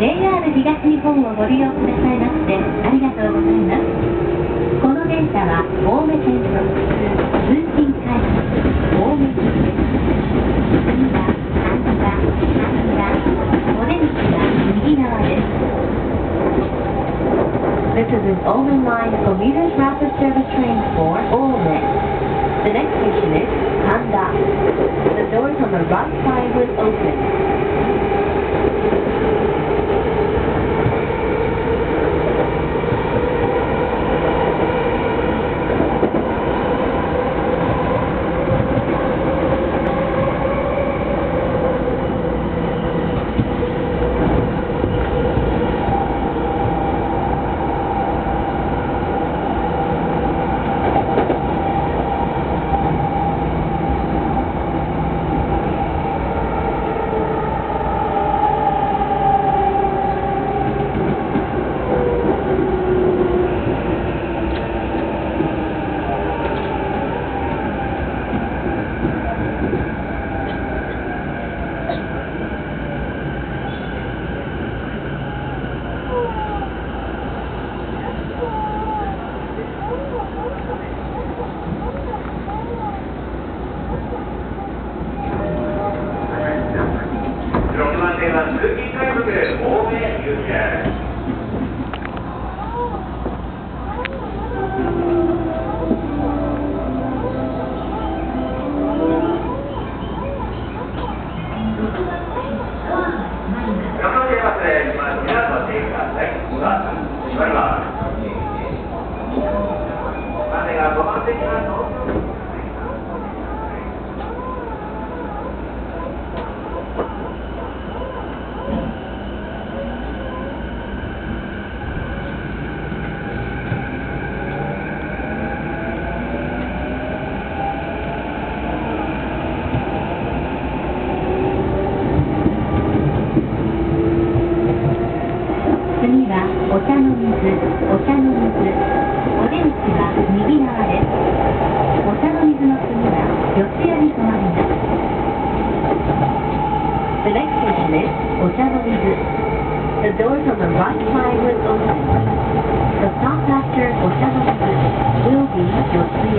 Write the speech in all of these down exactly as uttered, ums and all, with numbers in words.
ェイアール 東日本をご利用くださいましてありがとうございます。この電車は青梅線直通通勤快速青梅行きです。次は神田、神田、お出口が右側です。This is an Ulmen Line commuter rapid service train for Ulmen. The next station is Kanda. The doors on the right side will open. お茶の水、お茶の水。お出口は右側です。お茶の水の次は四谷に停まります。The next station is お茶の水。The doors on the right side will open. The stop after お茶の水 will be 四谷。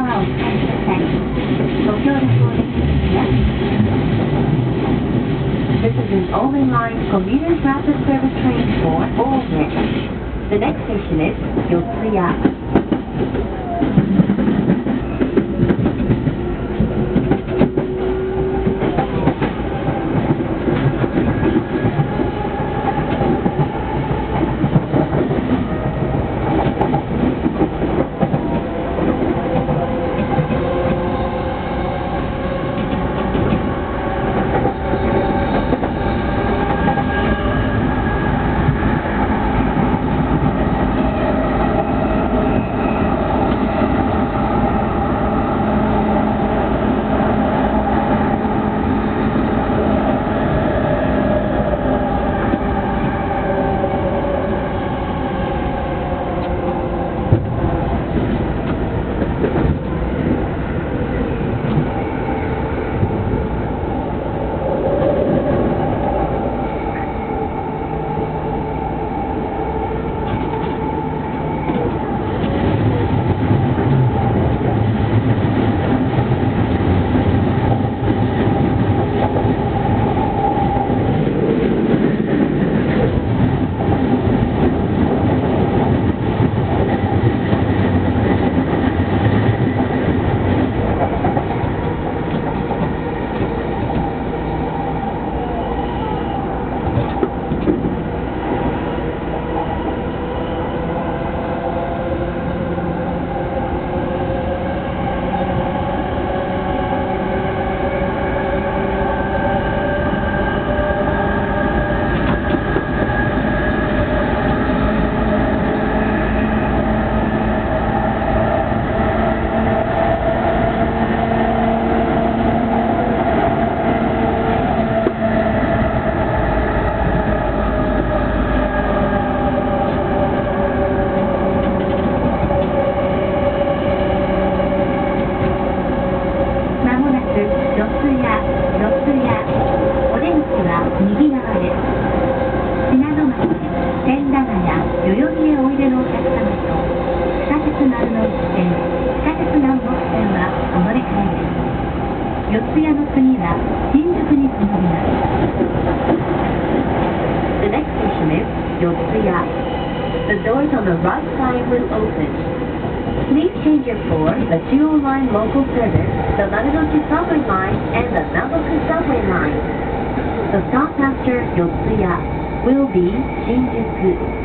ご協力をお願いします。 This is an Omen Line commuter rapid service train for Ome. The next station is Yotsuya. 四谷の次は新宿に停まります。The next station is Yotsuya. The doors on the right side will open. Please change your for the Jewel Line local service, the Marunouchi subway line, and the Nagoku subway line. The stop after Yotsuya will be Shinjuku.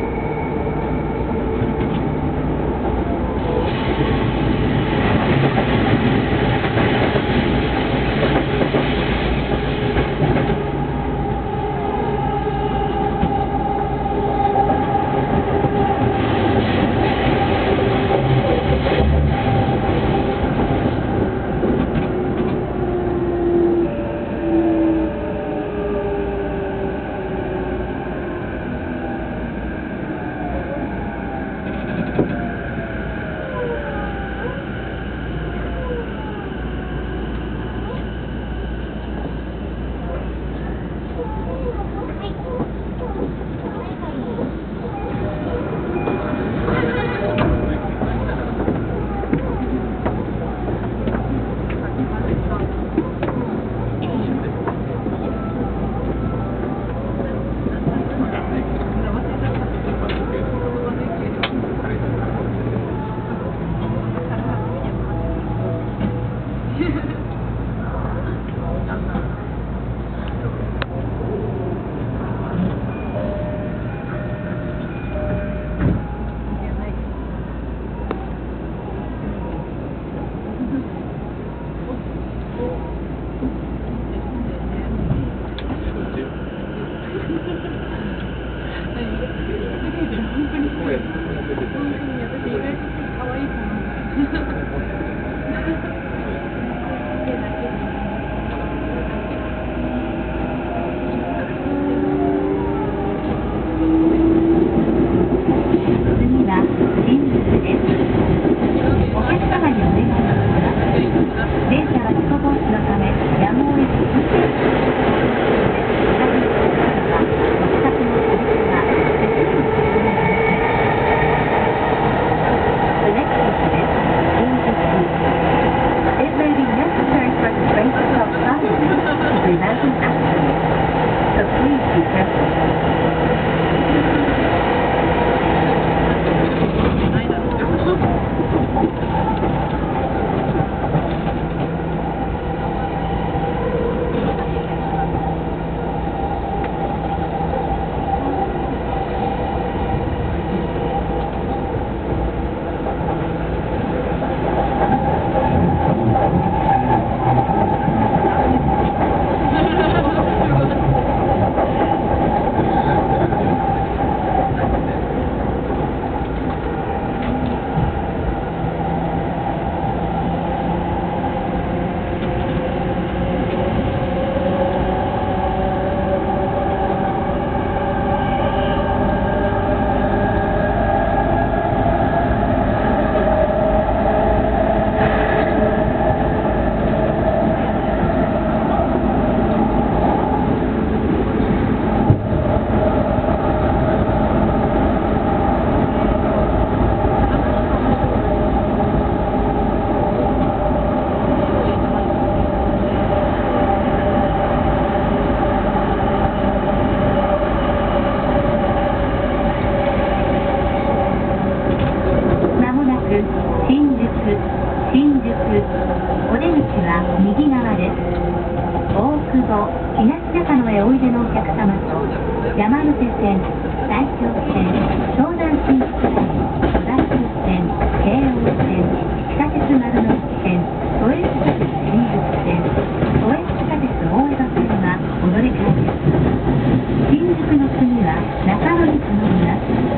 と東中野へおいでのお客様と山手線、埼京線、湘南新宿ライン、小田急線、京王線、地下鉄丸ノ内線、都営地下鉄新宿線、都営地下鉄大江戸線がお乗り換えです。新宿の次は中野に停まります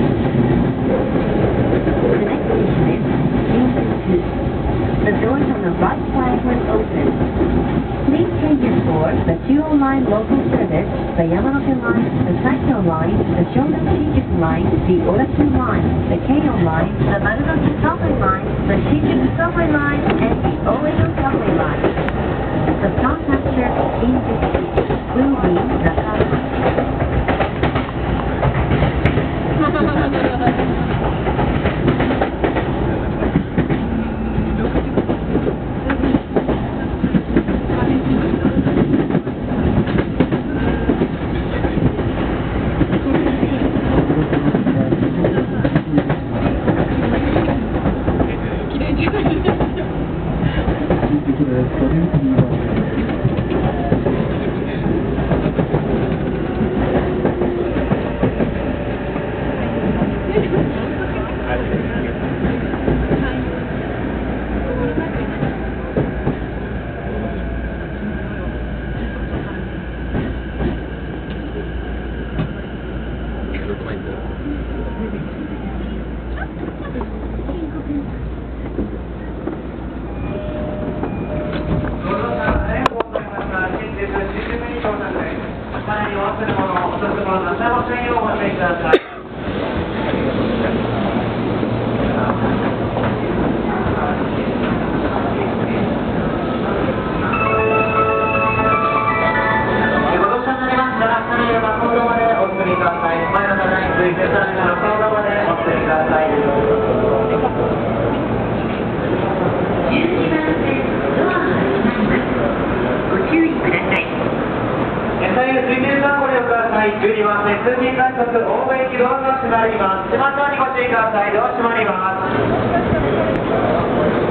。The next station is Shinjuku. The doors on the right side will open. Please change your for the Chuo Line local service, the Yamanote Line, the Saikyo Line, the Shonan Shinjuku Line, the Odachi Line, the Keio Line, the Marunouchi Subway Line, the Shinjuku Subway Line, and the Oedo Subway Line. The stop after Shinjuku will be Nakano. じゅうにばん線通勤快速大部駅ドアが閉まります。島側にご注意ください。ドア閉まります。